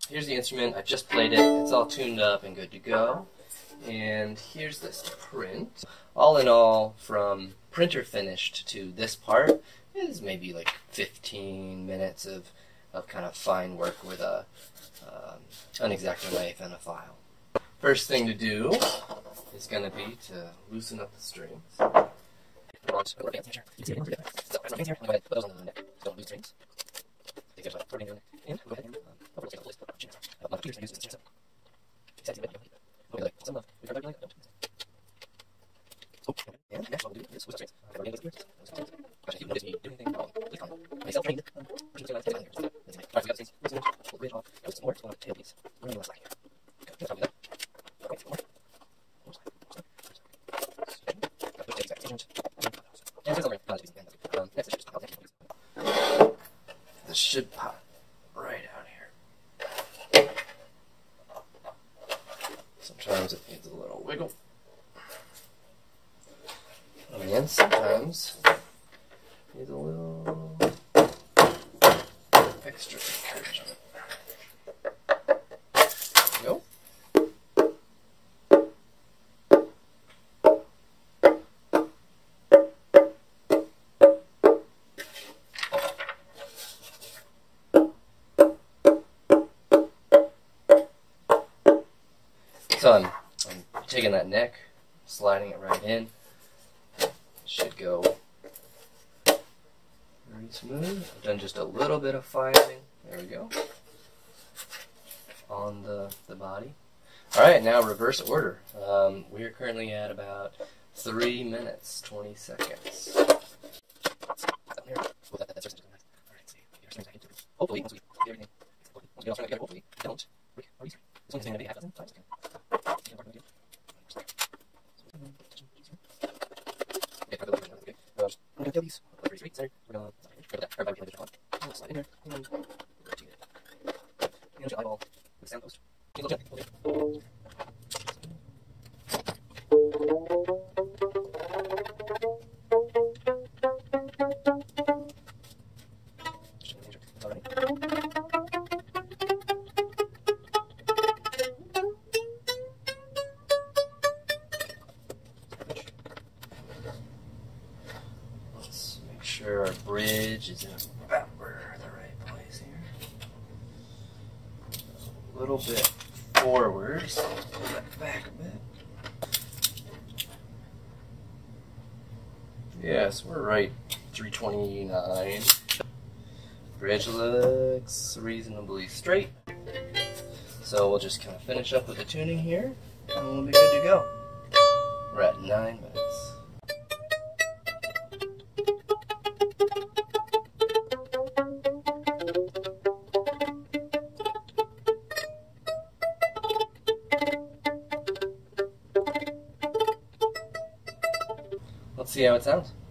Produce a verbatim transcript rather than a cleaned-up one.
here's the instrument. I just played it. It's all tuned up and good to go. And here's this print. All in all, from printer finished to this part is maybe like fifteen minutes of, of kind of fine work with a um, an X-Acto knife and a file. First thing to do is going to be to loosen up the strings. Don't lose strings. Take it out, and go ahead and um, like some love. We like don't. Oh, and next what we'll do is switch strings. I've already got this. If you notice me doing anything wrong, please comment. Myself trained. Um, pushing strings down here. Let's make. Alright, we got the strings. Loosen them. Pull the bridge off. Notice some more. Pull out the tail piece. We're on the left side here. Okay, probably that. Okay, four more. One side. One side. Got the exact instrument. And it's over. Um, next is just pop out. This should pop right out here. Sometimes it needs a little wiggle. And sometimes it needs a little extra encouragement. There we go. So I'm, I'm taking that neck, sliding it right in. It should go very smooth. I've done just a little bit of filing. There we go. On the, the body. Alright, now reverse order. Um, we are currently at about three minutes, twenty seconds. Hopefully, once we get everything, once we get all strung together, hopefully, we don't break our restraint. This one's going to be half a dozen times. We're going to these. Pretty straight center. We're going to that. Everybody can one. And slide in there. And rotate it. And your eyeball with the sound post. And look gently. Okay. Sure our bridge is in about where the right place here. A little bit forward, so let's pull that back a bit. Yes, we're right three twenty-nine. Bridge looks reasonably straight. So we'll just kind of finish up with the tuning here, and we'll be good to go. We're at nine minutes. Let's see how it sounds.